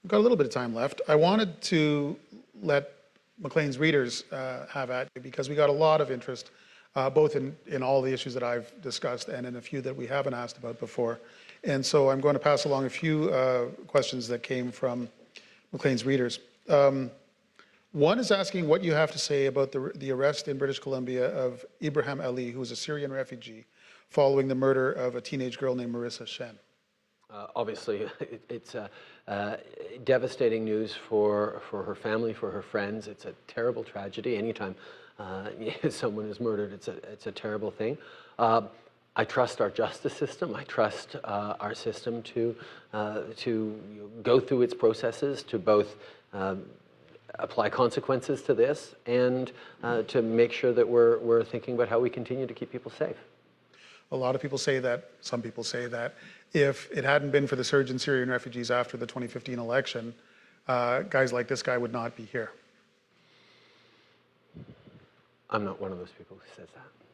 We've got a little bit of time left. I wanted to let Maclean's readers have at you because we got a lot of interest, both in all the issues that I've discussed and in a few that we haven't asked about before. And so I'm going to pass along a few questions that came from Maclean's readers. One is asking what you have to say about the arrest in British Columbia of Ibrahim Ali, who was a Syrian refugee, following the murder of a teenage girl named Marrisa Shen. Obviously, it's devastating news for her family, for her friends. It's a terrible tragedy. Anytime someone is murdered, it's a terrible thing. I trust our justice system. I trust our system to go through its processes to both apply consequences to this and to make sure that we're thinking about how we continue to keep people safe. A lot of people say that, some people say that, if it hadn't been for the surge in Syrian refugees after the 2015 election, guys like this guy would not be here. I'm not one of those people who says that.